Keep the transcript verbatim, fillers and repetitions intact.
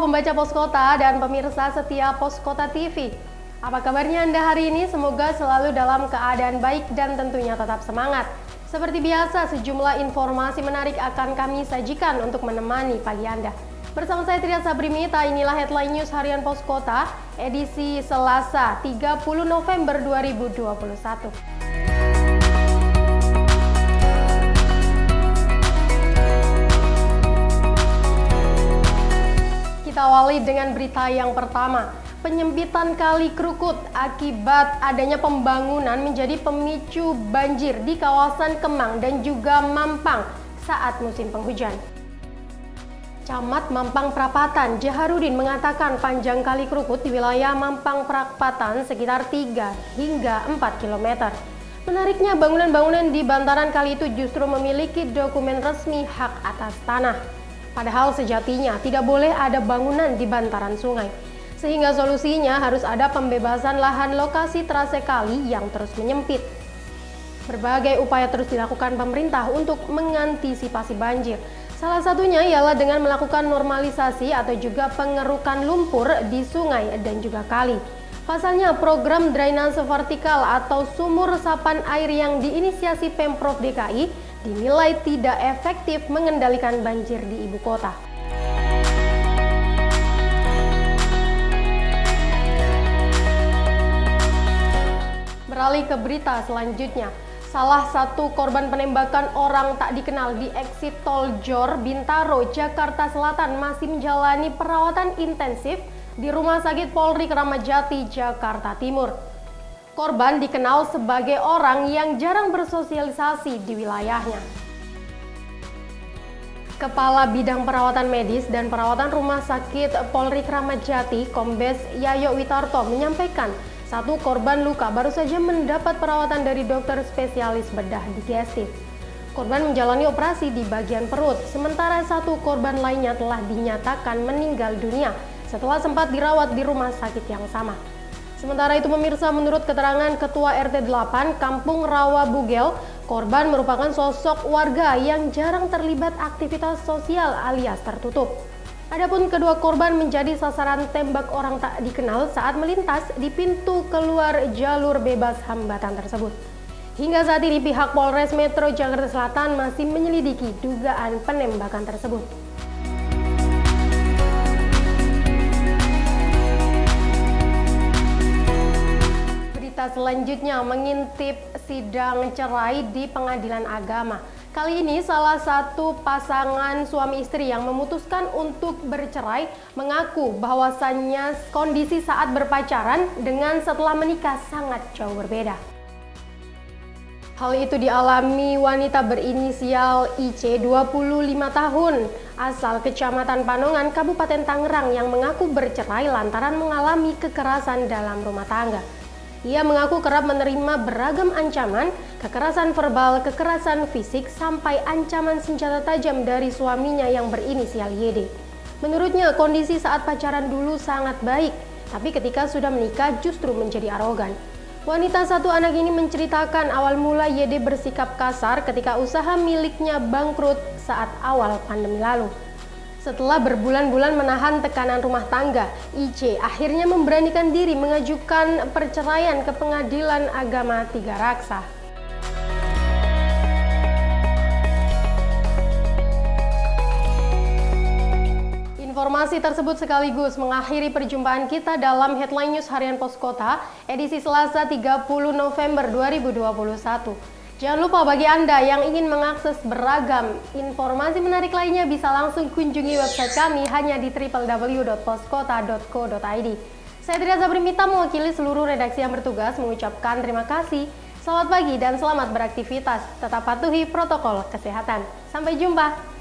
pembaca Pos Kota dan pemirsa setia Pos Kota T V. Apa kabarnya Anda hari ini? Semoga selalu dalam keadaan baik dan tentunya tetap semangat. Seperti biasa, sejumlah informasi menarik akan kami sajikan untuk menemani pagi Anda. Bersama saya Tria Sabrimita, inilah headline news harian Pos Kota, edisi Selasa tiga puluh November dua ribu dua puluh satu. Kita awali dengan berita yang pertama. Penyempitan Kali Krukut akibat adanya pembangunan menjadi pemicu banjir di kawasan Kemang dan juga Mampang saat musim penghujan. Camat Mampang Prapatan, Jaharudin, mengatakan panjang Kali Krukut di wilayah Mampang Prapatan sekitar tiga hingga empat kilometer. Menariknya, bangunan-bangunan di bantaran kali itu justru memiliki dokumen resmi hak atas tanah. Padahal sejatinya tidak boleh ada bangunan di bantaran sungai. Sehingga solusinya harus ada pembebasan lahan lokasi trase kali yang terus menyempit. Berbagai upaya terus dilakukan pemerintah untuk mengantisipasi banjir. Salah satunya ialah dengan melakukan normalisasi atau juga pengerukan lumpur di sungai dan juga kali. Pasalnya, program drainase vertikal atau sumur resapan air yang diinisiasi Pemprov D K I dinilai tidak efektif mengendalikan banjir di ibu kota. Beralih ke berita selanjutnya. Salah satu korban penembakan orang tak dikenal di eksit tol Jor, Bintaro, Jakarta Selatan masih menjalani perawatan intensif di Rumah Sakit Polri Kramat Jati, Jakarta Timur. Korban dikenal sebagai orang yang jarang bersosialisasi di wilayahnya. Kepala Bidang Perawatan Medis dan Perawatan Rumah Sakit Polri Kramat Jati, Kombes Yayo Witarto, menyampaikan satu korban luka baru saja mendapat perawatan dari dokter spesialis bedah digestif. Korban menjalani operasi di bagian perut, sementara satu korban lainnya telah dinyatakan meninggal dunia setelah sempat dirawat di rumah sakit yang sama. Sementara itu pemirsa, menurut keterangan Ketua R T delapan Kampung Rawa Bugel, korban merupakan sosok warga yang jarang terlibat aktivitas sosial alias tertutup. Adapun kedua korban menjadi sasaran tembak orang tak dikenal saat melintas di pintu keluar jalur bebas hambatan tersebut. Hingga saat ini pihak Polres Metro Jakarta Selatan masih menyelidiki dugaan penembakan tersebut. Selanjutnya, mengintip sidang cerai di Pengadilan Agama. Kali ini salah satu pasangan suami istri yang memutuskan untuk bercerai mengaku bahwasannya kondisi saat berpacaran dengan setelah menikah sangat jauh berbeda. Hal itu dialami wanita berinisial I C, dua puluh lima tahun, asal Kecamatan Panongan, Kabupaten Tangerang, yang mengaku bercerai lantaran mengalami kekerasan dalam rumah tangga. Ia mengaku kerap menerima beragam ancaman, kekerasan verbal, kekerasan fisik, sampai ancaman senjata tajam dari suaminya yang berinisial Y D. Menurutnya, kondisi saat pacaran dulu sangat baik, tapi ketika sudah menikah justru menjadi arogan. Wanita satu anak ini menceritakan awal mula Y D bersikap kasar ketika usaha miliknya bangkrut saat awal pandemi lalu. Setelah berbulan-bulan menahan tekanan rumah tangga, I C akhirnya memberanikan diri mengajukan perceraian ke Pengadilan Agama Tiga Raksa. Informasi tersebut sekaligus mengakhiri perjumpaan kita dalam headline news harian Pos Kota, edisi Selasa tiga puluh November dua ribu dua puluh satu. Jangan lupa, bagi Anda yang ingin mengakses beragam informasi menarik lainnya bisa langsung kunjungi website kami hanya di w w w dot poskota dot co dot i d. Saya Tria Sabrimita mewakili seluruh redaksi yang bertugas mengucapkan terima kasih. Selamat pagi dan selamat beraktivitas. Tetap patuhi protokol kesehatan. Sampai jumpa.